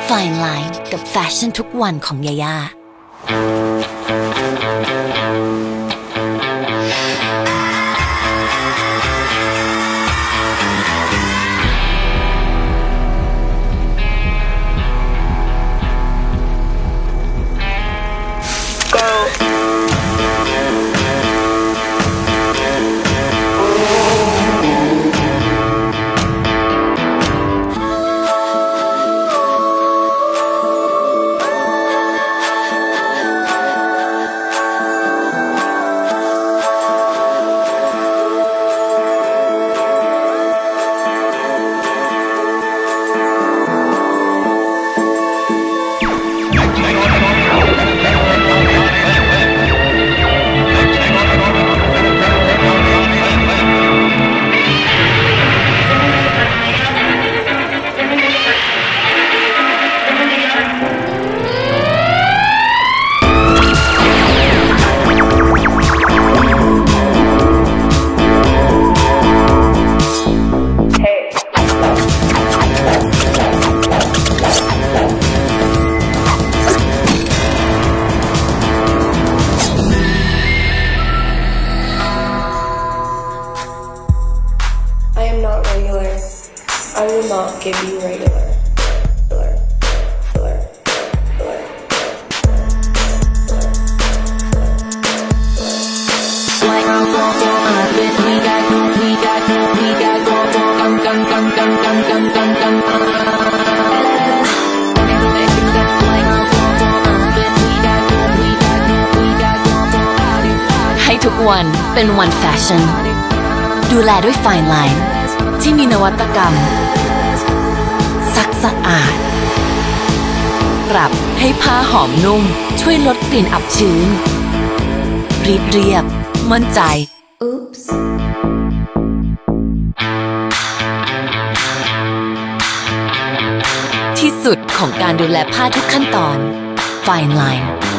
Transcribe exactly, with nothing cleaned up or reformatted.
Fine Line กับแฟชั่นทุกวันของยาย่า I will not give you regular. ให้ทุกวันเป็นวันแฟชั่นดูแลด้วย Fine Line ที่มีนวัตกรรมซักสะอาดปรับให้ผ้าหอมนุ่มช่วยลดกลิ่นอับชื้นรีดเรียบมั่นใจ Oops. ที่สุดของการดูแลผ้าทุกขั้นตอน Fine Line